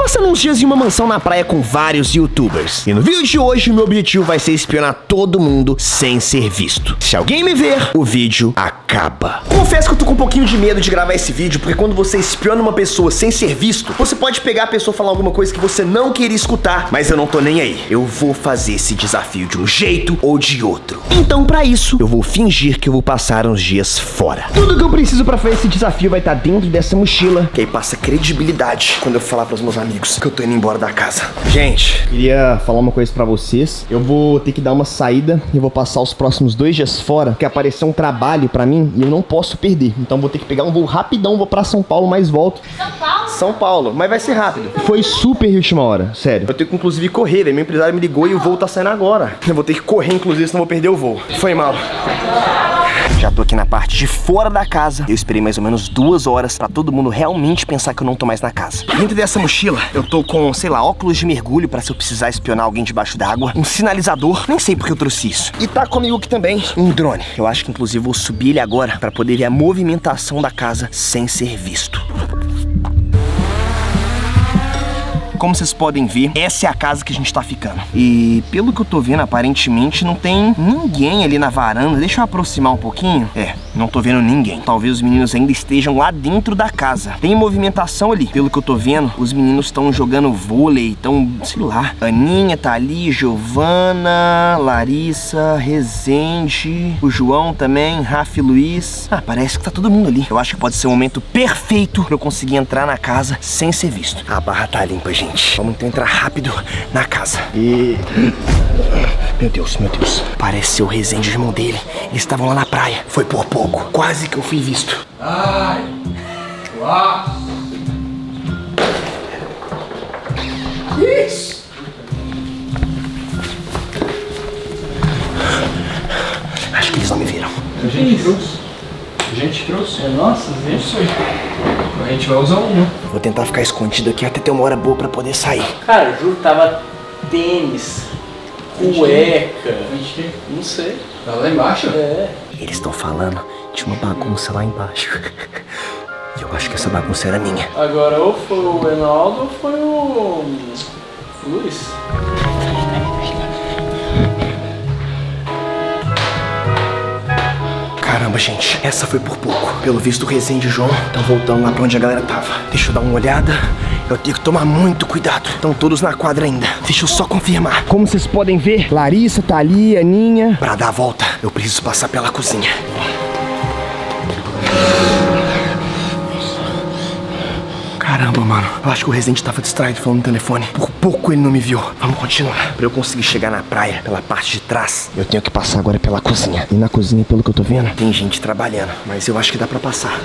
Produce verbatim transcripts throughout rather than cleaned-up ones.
passando uns dias em uma mansão na praia com vários youtubers. E no vídeo de hoje, o meu objetivo vai ser espionar todo mundo sem ser visto. Se alguém me ver, o vídeo acaba. Confesso que eu tô com um pouquinho de medo de gravar esse vídeo, porque quando você espiona uma pessoa sem ser visto, você pode pegar a pessoa e falar alguma coisa que você não queria escutar, mas eu não tô nem aí. Eu vou fazer esse desafio de um jeito ou de outro. Então, pra isso, eu vou fingir que eu vou passar uns dias fora. Tudo que eu preciso pra fazer esse desafio vai estar dentro dessa mochila, que aí passa credibilidade quando eu falar pros meus amigos que eu tô indo embora da casa. Gente, queria falar uma coisa pra vocês. Eu vou ter que dar uma saída e vou passar os próximos dois dias fora, porque apareceu um trabalho pra mim e eu não posso perder. Então vou ter que pegar um voo rapidão, vou pra São Paulo, mas volto. São Paulo? São Paulo, mas vai ser rápido. Foi super de última hora, sério. Eu tenho que inclusive correr, velho. Meu empresário me ligou e o voo tá saindo agora. Eu vou ter que correr, inclusive, senão vou perder o voo. Foi mal. Já tô aqui na parte de fora da casa. Eu esperei mais ou menos duas horas pra todo mundo realmente pensar que eu não tô mais na casa. Dentro dessa mochila, eu tô com, sei lá, óculos de mergulho pra se eu precisar espionar alguém debaixo d'água. Um sinalizador, nem sei porque eu trouxe isso. E tá comigo aqui também um drone. Eu acho que inclusive vou subir ele agora pra poder ver a movimentação da casa sem ser visto. Como vocês podem ver, essa é a casa que a gente tá ficando. E pelo que eu tô vendo, aparentemente não tem ninguém ali na varanda. Deixa eu aproximar um pouquinho. É, não tô vendo ninguém. Talvez os meninos ainda estejam lá dentro da casa. Tem movimentação ali. Pelo que eu tô vendo, os meninos estão jogando vôlei, estão, sei lá. Aninha tá ali, Giovana, Larissa, Rezende, o João também, Rafa e Luiz. Ah, parece que tá todo mundo ali. Eu acho que pode ser o momento perfeito pra eu conseguir entrar na casa sem ser visto. A barra tá limpa, gente. Vamos tentar entrar rápido na casa. E... Meu Deus, meu Deus. Parece ser o Rezende, o irmão dele. Eles estavam lá na praia. Foi por pouco. Quase que eu fui visto. Ai! Uau! Isso! Acho que eles não me viram. A gente trouxe. A gente trouxe. É nossa, isso aí. A gente vai usar um. Vou tentar ficar escondido aqui até ter uma hora boa pra poder sair. Cara, juro, tava tênis, cueca, não sei. Tá lá embaixo? É. Eles estão falando de uma bagunça lá embaixo. E eu acho que essa bagunça era minha. Agora ou foi o Reinaldo ou foi o... o Luiz. Caramba, gente, essa foi por pouco. Pelo visto, o Rezende e o João estão voltando lá pra onde a galera tava. Deixa eu dar uma olhada. Eu tenho que tomar muito cuidado. Estão todos na quadra ainda. Deixa eu só confirmar. Como vocês podem ver, Larissa tá ali, Aninha. Pra dar a volta, eu preciso passar pela cozinha. Caramba, mano. Eu acho que o Rezende tava distraído falando no telefone. Por pouco ele não me viu. Vamos continuar. Pra eu conseguir chegar na praia pela parte de trás, eu tenho que passar agora pela cozinha. E na cozinha, pelo que eu tô vendo, tem gente trabalhando. Mas eu acho que dá pra passar.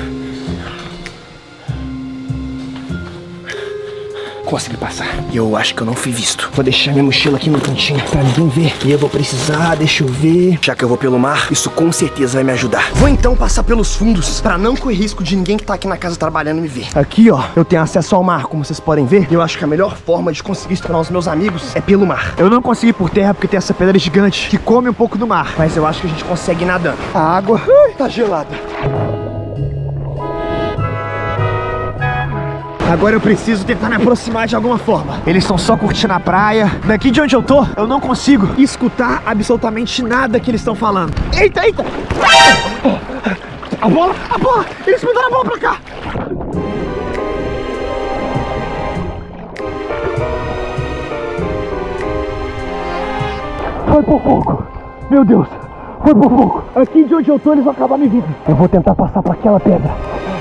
Consegui passar. E eu acho que eu não fui visto. Vou deixar minha mochila aqui no cantinho pra ninguém ver. E eu vou precisar, deixa eu ver. Já que eu vou pelo mar, isso com certeza vai me ajudar. Vou então passar pelos fundos pra não correr risco de ninguém que tá aqui na casa trabalhando me ver. Aqui, ó, eu tenho acesso ao mar, como vocês podem ver. E eu acho que a melhor forma de conseguir espionar os meus amigos é pelo mar. Eu não consegui por terra porque tem essa pedra gigante que come um pouco do mar. Mas eu acho que a gente consegue ir nadando. A água ai, tá gelada. Agora eu preciso tentar me aproximar de alguma forma. Eles estão só curtindo a praia. Daqui de onde eu tô, eu não consigo escutar absolutamente nada que eles estão falando. Eita, eita! A bola, a bola! Eles mandaram a bola pra cá! Foi por pouco. Meu Deus, foi por pouco. Aqui de onde eu tô, eles vão acabar me vendo. Eu vou tentar passar por aquela pedra.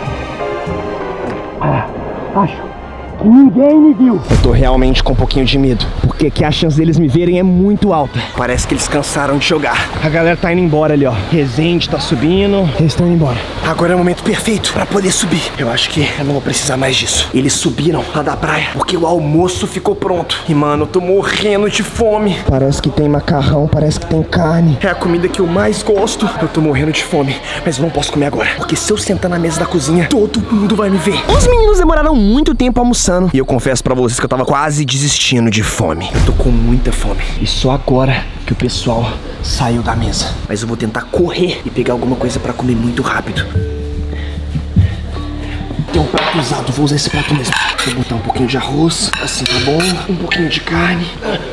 Ah. Acho que ninguém me viu. Eu tô realmente com um pouquinho de medo, porque aqui a chance deles me verem é muito alta. Parece que eles cansaram de jogar. A galera tá indo embora ali, ó. Rezende tá subindo. Eles estão indo embora. Agora é o momento perfeito pra poder subir. Eu acho que eu não vou precisar mais disso. Eles subiram lá da praia porque o almoço ficou pronto. E, mano, eu tô morrendo de fome. Parece que tem macarrão, parece que tem carne. É a comida que eu mais gosto. Eu tô morrendo de fome, mas eu não posso comer agora, porque se eu sentar na mesa da cozinha, todo mundo vai me ver. Os meninos demoraram muito tempo almoçando. E eu confesso pra vocês que eu tava quase desistindo de fome. Eu tô com muita fome. E só agora que o pessoal saiu da mesa. Mas eu vou tentar correr e pegar alguma coisa pra comer muito rápido. Tem um prato usado, vou usar esse prato mesmo. Vou botar um pouquinho de arroz, assim tá bom. Um pouquinho de carne.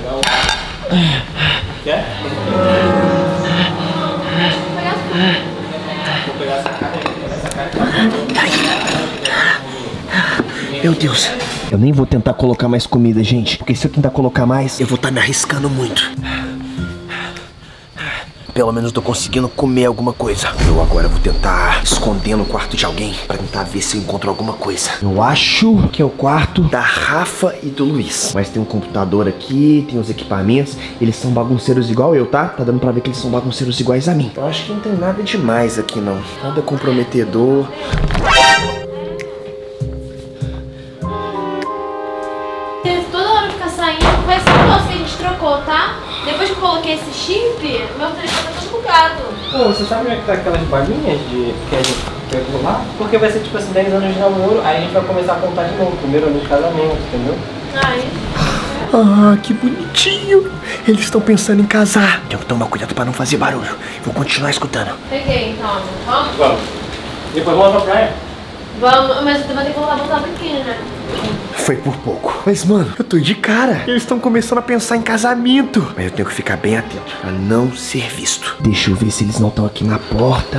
Quer? Vou pegar essa carne aí, vou pegar essa carne. Meu Deus. Eu nem vou tentar colocar mais comida, gente. Porque se eu tentar colocar mais, eu vou estar me arriscando muito. Pelo menos tô conseguindo comer alguma coisa. Eu agora vou tentar esconder no quarto de alguém pra tentar ver se eu encontro alguma coisa. Eu acho que é o quarto da Rafa e do Luiz. Mas tem um computador aqui, tem os equipamentos. Eles são bagunceiros igual eu, tá? Tá dando pra ver que eles são bagunceiros iguais a mim. Eu acho que não tem nada demais aqui, não. Nada comprometedor. Toda hora ficar saindo, vai ser o nosso que a gente trocou, tá? Depois que eu coloquei esse chip, meu telefone tá todo bugado. Pô, você sabe onde é que tá aquelas balinhas de que a gente pegou lá? Porque vai ser tipo assim, dez anos de namoro, aí a gente vai começar a contar de novo, primeiro ano de casamento, entendeu? Ai. Ah, que bonitinho. Eles estão pensando em casar. Tenho que tomar cuidado pra não fazer barulho. Vou continuar escutando. Peguei então, vamos? Vamos. Depois vamos pra praia? Vamos, mas eu vou ter que colocar botar biquíni, né? Foi por pouco. Mas, mano, eu tô de cara. Eles estão começando a pensar em casamento. Mas eu tenho que ficar bem atento pra não ser visto. Deixa eu ver se eles não estão aqui na porta.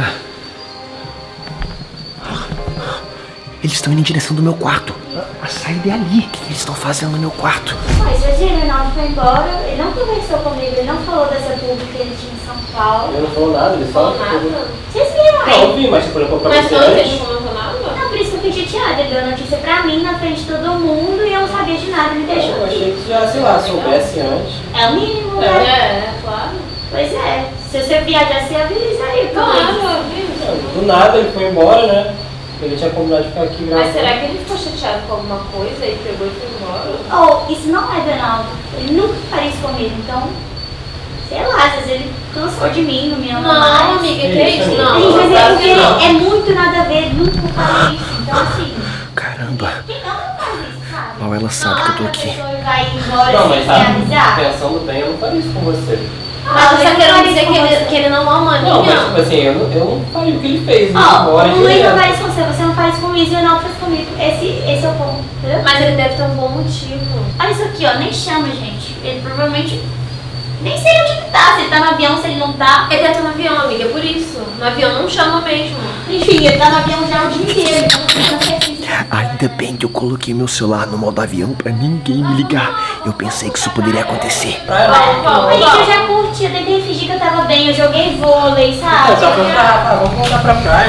Eles estão indo em direção do meu quarto. A saída é ali. O que eles estão fazendo no meu quarto? Mas hoje o Reinaldo foi embora, ele não conversou comigo, ele não falou dessa pública que ele tinha em São Paulo. Eu não falou nada, ele só... Nada. Vocês viram Não, eu aí? vi, mas tipo, eu vou pra Mas você não, antes. ele não comentou nada? Não, por isso que eu fiquei chateada, ele deu a notícia pra mim na frente de todo mundo e eu não sabia de nada, me deixou Eu achei aqui. que você já, sei lá, soubesse antes. É o mínimo, É, né? é, claro. Pois é, se você viajar, você avisa aí, pô. Claro, eu vi. Do nada ele foi embora, né? Ele tinha combinado de ficar aqui gravando. Mas será que ele ficou chateado com alguma coisa e pegou e foi embora? Oh, isso não é do Reinaldo, ele nunca faria isso comigo, então... Sei lá, às vezes ele cansou de mim, não me ama Não, mais. amiga, que é isso? Gente, Não, mas é claro porque que não. é muito nada a ver, ele nunca faria isso, então assim... Caramba. Quem ama não faz isso, sabe? Mal ela sabe que eu tô Não, aqui. a pessoa vai embora Não, sem mas se sabe, avisar. pensando bem, eu não faria isso com você. Mas você tá eu querendo faria dizer isso que com ele, você. que ele não ama a Não, mas minha? tipo assim, eu não, eu não faria o que ele fez. Ele Ó, embora o Luiz direto. não faz com você, você não faz com o Luiz e o Reinaldo faz comigo. Esse, esse é o ponto, entendeu? Mas ele deve ter um bom motivo. Olha isso aqui, ó, nem chama, gente. Ele provavelmente nem sei onde ele tá, se ele tá no avião, se ele não tá. Ele deve estar no avião, amiga, é por isso. No avião não chama mesmo. Enfim, ele tá no avião já o dia inteiro, então não sei se... Ainda bem que eu coloquei meu celular no modo avião pra ninguém me ligar. Eu pensei que isso poderia acontecer. Praia Vamos, não. vamos, Gente, eu vamos. já curti, eu tentei fingir que eu tava bem, eu joguei vôlei, sabe? Não, só vamos pra, ah, vamos voltar pra praia.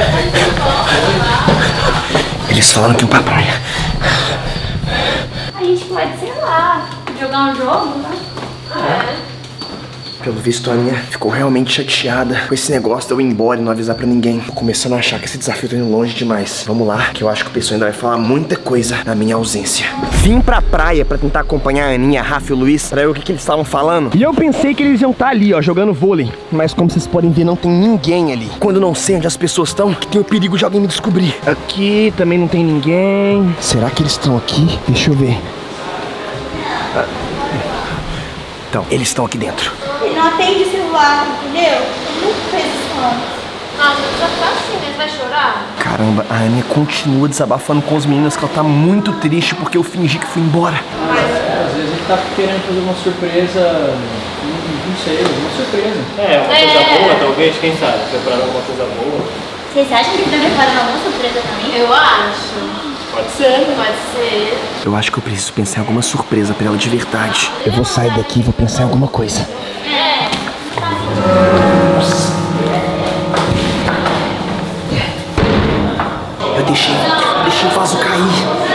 Eles falaram que iam pra praia. A gente pode, sei lá, jogar um jogo, né? É. Pelo visto, a Aninha ficou realmente chateada com esse negócio de eu ir embora e não avisar pra ninguém. Tô começando a achar que esse desafio tá indo longe demais. Vamos lá, que eu acho que o pessoal ainda vai falar muita coisa na minha ausência. Vim pra praia pra tentar acompanhar a Aninha, a Rafa e o Luiz pra ver o que, que eles estavam falando. E eu pensei que eles iam estar ali, ó, jogando vôlei. Mas como vocês podem ver, não tem ninguém ali. Quando eu não sei onde as pessoas estão, que tem o perigo de alguém me descobrir. Aqui também não tem ninguém. Será que eles estão aqui? Deixa eu ver. Ah. Então, eles estão aqui dentro. Ele não atende o celular, entendeu? Ele nunca fez isso antes. Nossa, você já tá assim, mas vai chorar? Caramba, a Aninha continua desabafando com os meninos que ela tá muito triste porque eu fingi que fui embora. Às vezes ele tá querendo fazer uma surpresa, não, não sei, uma surpresa. É, uma É. coisa boa, talvez, quem sabe? Preparar alguma coisa boa. Vocês acham que ele tá preparando alguma surpresa pra mim? Eu acho. Pode ser. Pode ser. Eu acho que eu preciso pensar em alguma surpresa pra ela de verdade. Eu vou sair daqui e vou pensar em alguma coisa. É. Eu deixei, deixei o vaso cair.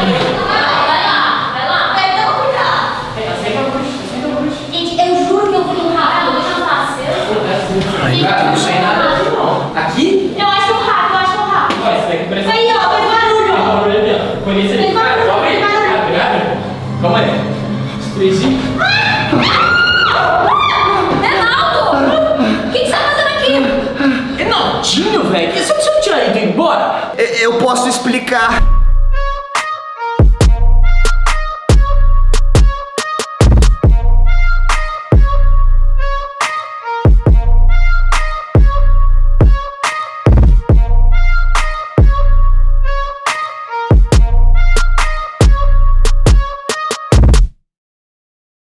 Gente, eu juro que eu fui um rato, deixa eu falar. Não sei nada não. Aqui? Eu acho que é um rato, eu acho que é um rato. Ó, esse daqui parece... Aí, ó, fez barulho. Tem barulho ali, ó. Conhece ali. Tem barulho, Calma aí. tem barulho. Abre, abre. Calma aí. Três. Reinaldo! O que, que você tá fazendo aqui? Reinaldinho, velho, e se você não tirar ele e ir embora? Eu posso explicar.